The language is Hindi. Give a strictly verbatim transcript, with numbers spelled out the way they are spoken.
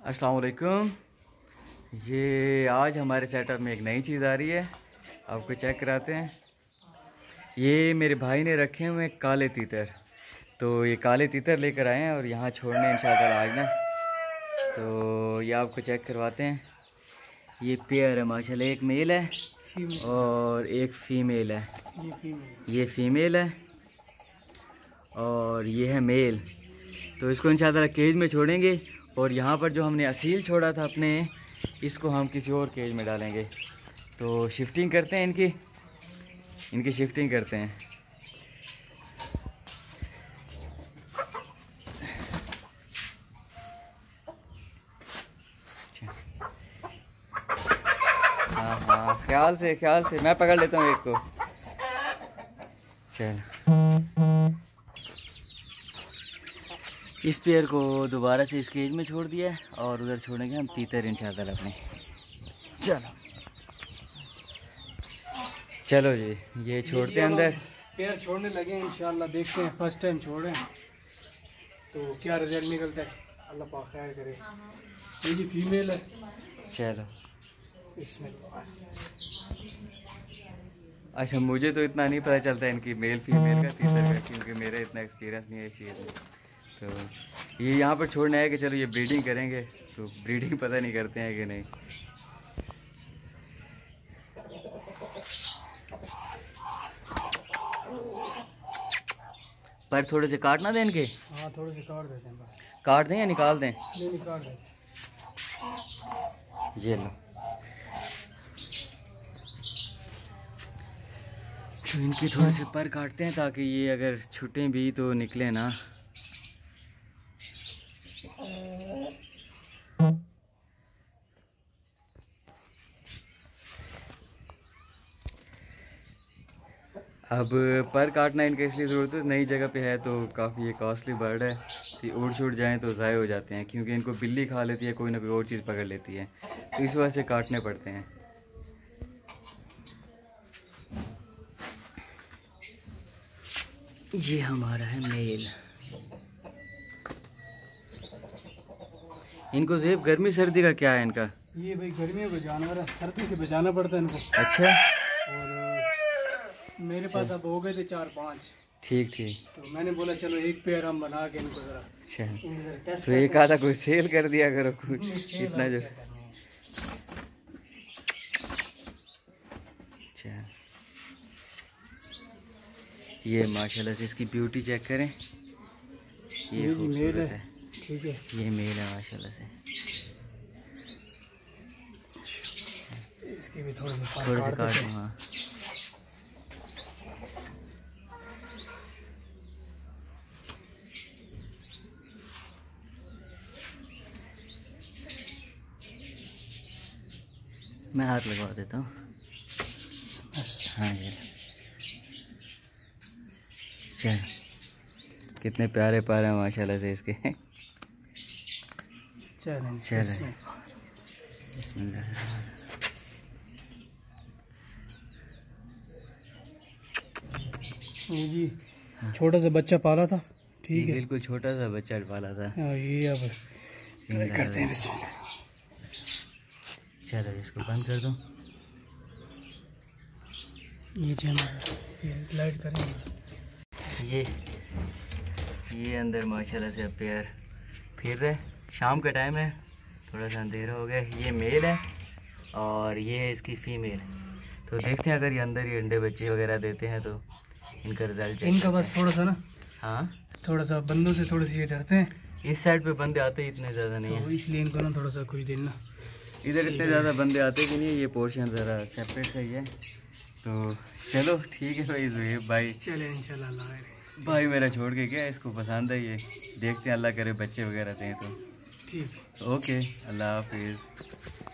अस्सलाम वालेकुम। ये आज हमारे सेटअप में एक नई चीज़ आ रही है, आपको चेक कराते हैं। ये मेरे भाई ने रखे हुए हैं काले तीतर, तो ये काले तीतर लेकर आए हैं और यहाँ छोड़ने इंशाअल्लाह आज ना, तो ये आपको चेक करवाते हैं। ये पेयर है माशाल्लाह, एक मेल है और एक फ़ीमेल है। ये फीमेल ये फ़ीमेल है और ये है मेल। तो इसको इंशाअल्लाह केज में छोड़ेंगे और यहाँ पर जो हमने असील छोड़ा था अपने, इसको हम किसी और केज में डालेंगे। तो शिफ्टिंग करते हैं इनकी इनकी शिफ्टिंग करते हैं। हाँ हाँ, ख्याल से ख्याल से मैं पकड़ लेता हूँ एक को। चल, इस पेयर को दोबारा से इस केज में छोड़ दिया है और उधर छोड़ेंगे हम तीतर इंशाअल्लाह अपने। चलो चलो जी, ये छोड़ते हैं अंदर। पेयर छोड़ने लगे इंशाल्लाह, देखते हैं। फर्स्ट टाइम छोड़े तो क्या रिजल्ट निकलता है, अल्लाह पाक खैर करे। ये जी फीमेल है। चलो, इसमें अच्छा, मुझे तो इतना नहीं पता चलता इनकी मेल फीमेल का तीतर का, क्योंकि मेरा इतना एक्सपीरियंस नहीं है इस चीज़ में। तो ये यहाँ पर छोड़ना है कि चलो ये ब्रीडिंग करेंगे, तो ब्रीडिंग पता नहीं करते हैं कि नहीं। पर थोड़े से काट ना दें इनके। हाँ, थोड़े से काट देते हैं। काट दें या निकाल दें? नहीं, निकाल देते। ये लो, तो इनकी थोड़े से पर काटते हैं ताकि ये अगर छूटें भी तो निकले ना। अब पर काटना इनका इसलिए ज़रूरत है, नई जगह पे है तो काफ़ी ये कॉस्टली बर्ड है, तो उड़ छूट जाएँ तो ज़ाय हो जाते हैं, क्योंकि इनको बिल्ली खा लेती है, कोई ना कोई और चीज़ पकड़ लेती है, तो इस वजह से काटने पड़ते हैं। ये हमारा है मेल। इनको जेब गर्मी सर्दी का क्या है इनका? ये भाई गर्मियों को जानवर है, सर्दी से बचाना पड़ता है इनको। अच्छा, और मेरे पास अब हो गए थे चार पाँच। ठीक ठीक, तो मैंने बोला चलो एक पेयर हम बना के इनको जरा अच्छा, तो एक आधा कोई सेल कर दिया करो कुछ इतना जो। अच्छा, ये माशाल्लाह से इसकी ब्यूटी चेक करें। ये खूबसूरत है, ठीक है। ये मेल है माशाल्लाह से। इसकी भी थोड़ी सी थोड़े से काट दूँ। हाँ, मैं हाथ लगवा देता हूँ। हाँ ये चल, कितने प्यारे प्यारे हैं माशाल्लाह से इसके। चल चल, ये जी छोटा सा बच्चा पाला था, ठीक है। बिल्कुल छोटा सा बच्चा पाला था। ये अब ट्राई करते हैं। चलो इसको बंद कर दो। ये जी हम लाइट करेंगे। ये ये अंदर माशाल्लाह से पेयर फिर रहे। शाम का टाइम है, थोड़ा सा अंधेरा हो गया। ये मेल है और ये है इसकी फ़ीमेल। तो देखते हैं अगर ये अंदर ये अंडे बच्चे वगैरह देते हैं तो इनका रिजल्ट। इनका बस थोड़ा सा ना, हाँ, थोड़ा सा बंदों से थोड़े से ये डरते हैं। इस साइड पे बंदे आते ही इतने ज़्यादा नहीं तो है, इसलिए इनको ना थोड़ा सा कुछ दिन ना इधर इतने ज़्यादा बंदे आते कि नहीं। ये पोर्शन ज़रा सेपरेट सही है। तो चलो ठीक है भाई, जुएब भाई चले इंशाल्लाह। भाई मेरा छोड़ के गया, इसको पसंद है ये, देखते हैं अल्लाह करे बच्चे वगैरह दें तो। ठीक, ओके, अल्लाह हाफिज़।